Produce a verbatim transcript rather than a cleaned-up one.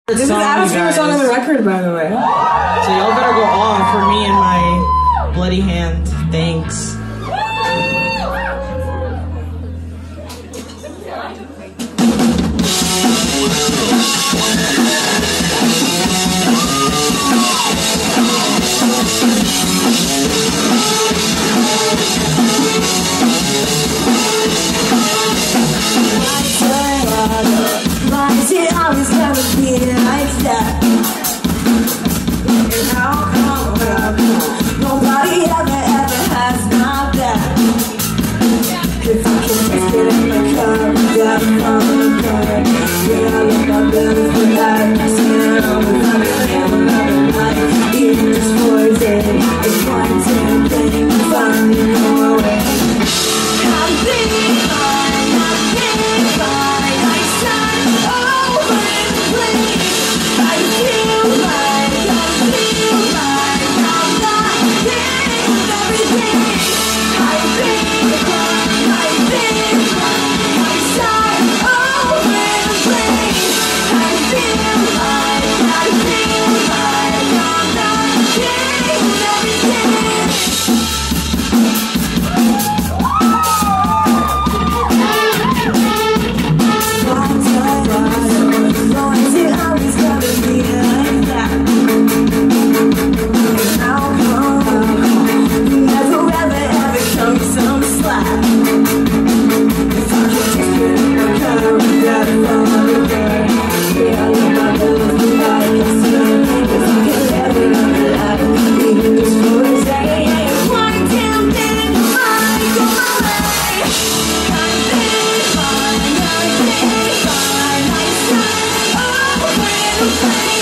This is Adam's favorite song on the record, by the way. So y'all better go on for me and my bloody hand. Thanks. Why is it always gonna be like that? And how come nobody ever, ever has my back? If I can just get in the car, gotta come in the car. Yeah, I look my belly for that. I see it all the time, I am another night. Even just for a day, it's one damn thing to find me no way. I'm thinking fine, I'm thinking fine. I start over and play. I feel like, I feel like I'm not getting everything. I think fine, I think fine. I start over and play. I feel like, I feel like I'm not getting everything. Okay.